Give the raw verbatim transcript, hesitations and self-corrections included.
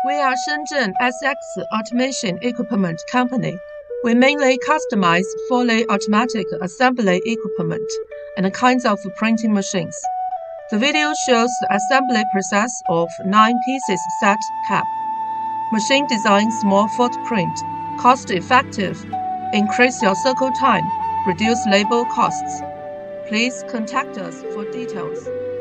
We are Shenzhen S X Automation Equipment Company. We mainly customize fully automatic assembly equipment and kinds of printing machines. The video shows the assembly process of nine pieces set cap. Machine design small footprint, cost-effective, increase your circle time, reduce labor costs. Please contact us for details.